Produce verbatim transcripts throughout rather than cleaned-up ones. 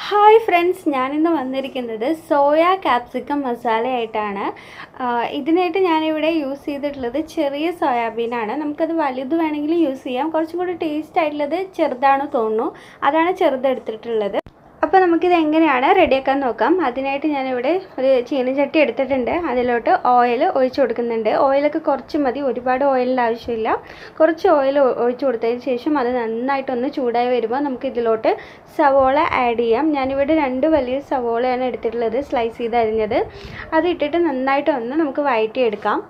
Hi friends, ഞാനിന്ന് വന്നിരിക്കുന്നത് soya capsicum മസാലയായിട്ടാണ്. ഇതിനായിട്ട് ഞാനിവിടെ യൂസ് ചെയ്തിട്ടുള്ളത് ചെറിയ സോയാബീനാണ്. നമുക്കത് വലുത് വേണമെങ്കിൽ യൂസ് ചെയ്യാം. കുറച്ചും കൂടി ടേസ്റ്റ് ആയിട്ടുള്ളത് ചെറുതാണെന്ന് തോന്നുന്നു, അതാണ് ചെറുതെടുത്തിട്ടുള്ളത്. അപ്പോൾ നമുക്കിത് എങ്ങനെയാണ് റെഡിയാക്കാൻ നോക്കാം. അതിനായിട്ട് ഞാനിവിടെ ഒരു ചീനച്ചട്ടി എടുത്തിട്ടുണ്ട്. അതിലോട്ട് ഓയിൽ ഒഴിച്ച് കൊടുക്കുന്നുണ്ട്. ഓയിലൊക്കെ കുറച്ച് മതി, ഒരുപാട് ഓയിലിൻ്റെ ആവശ്യമില്ല. കുറച്ച് ഓയിൽ ഒഴിച്ച് കൊടുത്തതിന് ശേഷം അത് നന്നായിട്ടൊന്ന് ചൂടായി വരുമ്പോൾ നമുക്ക് ഇതിലോട്ട് സവോള ആഡ് ചെയ്യാം. ഞാനിവിടെ രണ്ട് വലിയ സവോളയാണ് എടുത്തിട്ടുള്ളത്, സ്ലൈസ് ചെയ്ത് അരിഞ്ഞത്. അത് ഇട്ടിട്ട് നന്നായിട്ടൊന്ന് നമുക്ക് വഴറ്റിയെടുക്കാം.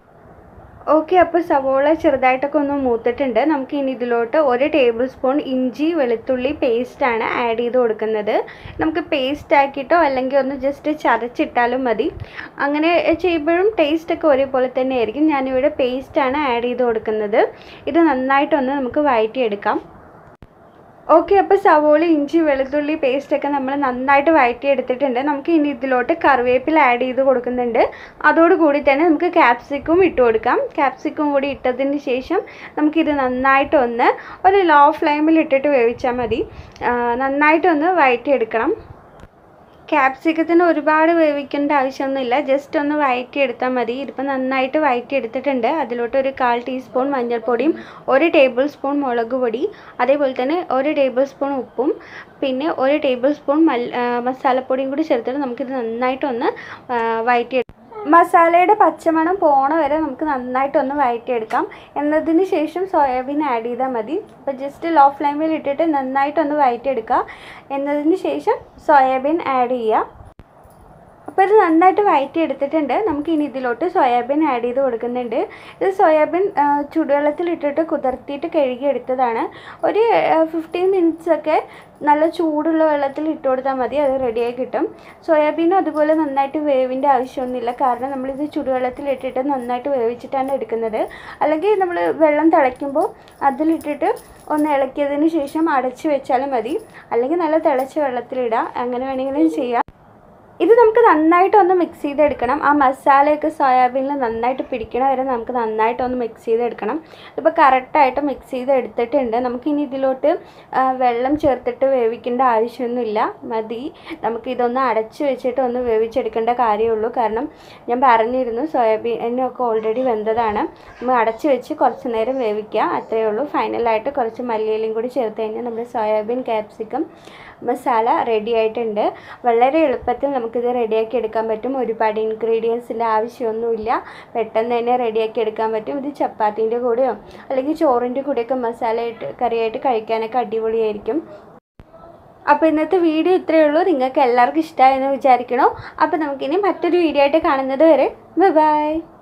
ഓക്കെ, അപ്പോൾ സവോള ചെറുതായിട്ടൊക്കെ ഒന്ന് മൂത്തിട്ടുണ്ട്. നമുക്ക് ഇനി ഇതിലോട്ട് ഒരു ടേബിൾ സ്പൂൺ ഇഞ്ചി വെളുത്തുള്ളി പേസ്റ്റാണ് ആഡ് ചെയ്ത് കൊടുക്കുന്നത്. നമുക്ക് പേസ്റ്റ് ആക്കിയിട്ടോ അല്ലെങ്കിൽ ഒന്ന് ജസ്റ്റ് ചതച്ചിട്ടാലും മതി. അങ്ങനെ ചെയ്യുമ്പോഴും ടേസ്റ്റൊക്കെ ഒരേപോലെ തന്നെ ആയിരിക്കും. ഞാനിവിടെ പേസ്റ്റാണ് ആഡ് ചെയ്ത് കൊടുക്കുന്നത്. ഇത് നന്നായിട്ടൊന്ന് നമുക്ക് വഴറ്റിയെടുക്കാം. ഓക്കെ, അപ്പോൾ സവോള ഇഞ്ചി വെളുത്തുള്ളി പേസ്റ്റൊക്കെ നമ്മൾ നന്നായിട്ട് വഴറ്റിയെടുത്തിട്ടുണ്ട്. നമുക്ക് ഇനി ഇതിലോട്ട് കറിവേപ്പില ആഡ് ചെയ്ത് കൊടുക്കുന്നുണ്ട്. അതോടുകൂടി തന്നെ നമുക്ക് ക്യാപ്സിക്കും ഇട്ട് കൊടുക്കാം. ക്യാപ്സിക്കും കൂടി ഇട്ടതിന് ശേഷം നമുക്കിത് നന്നായിട്ടൊന്ന് ഒരു ലോ ഫ്ലെയിമിൽ ഇട്ടിട്ട് വേവിച്ചാൽ മതി. നന്നായിട്ടൊന്ന് വഴറ്റിയെടുക്കണം. ക്യാപ്സിക്കത്തിന് ഒരുപാട് വേവിക്കേണ്ട ആവശ്യമൊന്നുമില്ല, ജസ്റ്റ് ഒന്ന് വഴറ്റിയെടുത്താൽ മതി. ഇതിപ്പോൾ നന്നായിട്ട് വഴറ്റിയെടുത്തിട്ടുണ്ട്. അതിലോട്ട് ഒരു കാൽ ടീസ്പൂൺ മഞ്ഞൾപ്പൊടിയും ഒരു ടേബിൾ സ്പൂൺ മുളക് പൊടി, അതേപോലെ തന്നെ ഒരു ടേബിൾ സ്പൂൺ ഉപ്പും പിന്നെ ഒരു ടേബിൾ സ്പൂൺ മസാലപ്പൊടിയും കൂടി ചേർത്തിട്ട് നമുക്കിത് നന്നായിട്ടൊന്ന് വഴറ്റിയെടുക്കാം. മസാലയുടെ പച്ചമണം പോണ വരെ നമുക്ക് നന്നായിട്ടൊന്ന് വഴറ്റിയെടുക്കാം. എന്നതിന് ശേഷം സോയാബീൻ ആഡ് ചെയ്താൽ മതി. അപ്പോൾ ജസ്റ്റ് ലോ ഫ്ലെയിമിൽ ഇട്ടിട്ട് നന്നായിട്ടൊന്ന് വഴറ്റിയെടുക്കുക. എന്നതിന് ശേഷം സോയാബീൻ ആഡ് ചെയ്യുക. അപ്പോൾ ഇത് നന്നായിട്ട് വഴറ്റിയെടുത്തിട്ടുണ്ട്. നമുക്ക് ഇനി ഇതിലോട്ട് സോയാബീൻ ആഡ് ചെയ്ത് കൊടുക്കുന്നുണ്ട്. ഇത് സോയാബീൻ ചൂടുവെള്ളത്തിലിട്ടിട്ട് കുതിർത്തിയിട്ട് കഴുകിയെടുത്തതാണ്. ഒരു ഫിഫ്റ്റീൻ മിനിറ്റ്സൊക്കെ നല്ല ചൂടുള്ള വെള്ളത്തിൽ ഇട്ട് കൊടുത്താൽ മതി, അത് റെഡിയായി കിട്ടും. സോയാബീനും അതുപോലെ നന്നായിട്ട് വേവിൻ്റെ ആവശ്യമൊന്നുമില്ല, കാരണം നമ്മളിത് ചൂടുവെള്ളത്തിലിട്ടിട്ട് നന്നായിട്ട് വേവിച്ചിട്ടാണ് എടുക്കുന്നത്. അല്ലെങ്കിൽ നമ്മൾ വെള്ളം തിളയ്ക്കുമ്പോൾ അതിലിട്ടിട്ട് ഒന്ന് ഇളക്കിയതിന് ശേഷം അടച്ച് വെച്ചാലും മതി, അല്ലെങ്കിൽ നല്ല തിളച്ച വെള്ളത്തിലിടാം, അങ്ങനെ വേണമെങ്കിലും ചെയ്യാം. ഇത് നമുക്ക് നന്നായിട്ടൊന്ന് മിക്സ് ചെയ്തെടുക്കണം. ആ മസാലയൊക്കെ സോയാബീനിൽ നന്നായിട്ട് പിടിക്കണ വരെ നമുക്ക് നന്നായിട്ടൊന്ന് മിക്സ് ചെയ്തെടുക്കണം. ഇപ്പോൾ കറക്റ്റായിട്ട് മിക്സ് ചെയ്ത് എടുത്തിട്ടുണ്ട്. നമുക്കിനി ഇതിലോട്ട് വെള്ളം ചേർത്തിട്ട് വേവിക്കേണ്ട ആവശ്യമൊന്നുമില്ല, മതി. നമുക്കിതൊന്ന് അടച്ച് വെച്ചിട്ട് ഒന്ന് വേവിച്ചെടുക്കേണ്ട കാര്യമുള്ളൂ. കാരണം ഞാൻ പറഞ്ഞിരുന്നു സോയാബീനൊക്കെ ഓൾറെഡി വെന്തതാണ്. നമ്മൾ അടച്ച് വെച്ച് കുറച്ച് നേരം വേവിക്കുക, അത്രയേ ഉള്ളൂ. ഫൈനലായിട്ട് കുറച്ച് മല്ലിയിലയും കൂടി ചേർത്ത് കഴിഞ്ഞാൽ നമ്മുടെ സോയാബീൻ ക്യാപ്സിക്കം മസാല റെഡി ആയിട്ടുണ്ട്. വളരെ എളുപ്പത്തിൽ നമുക്കിത് റെഡിയാക്കി എടുക്കാൻ പറ്റും. ഒരുപാട് ഇൻഗ്രീഡിയൻസിൻ്റെ ആവശ്യമൊന്നുമില്ല, പെട്ടെന്ന് തന്നെ റെഡിയാക്കി എടുക്കാൻ പറ്റും. ഇത് ചപ്പാത്തീൻ്റെ കൂടെയോ അല്ലെങ്കിൽ ചോറിൻ്റെ കൂടെയൊക്കെ മസാല ഇട്ട് കറിയായിട്ട് കഴിക്കാനൊക്കെ അടിപൊളിയായിരിക്കും. അപ്പോൾ ഇന്നത്തെ വീഡിയോ ഇത്രയേ ഉള്ളൂ. നിങ്ങൾക്ക് എല്ലാവർക്കും ഇഷ്ടമായെന്ന് വിചാരിക്കണോ. അപ്പോൾ നമുക്കിനി മറ്റൊരു വീഡിയോ ആയിട്ട് കാണുന്നത് വരെ ബൈ ബൈ.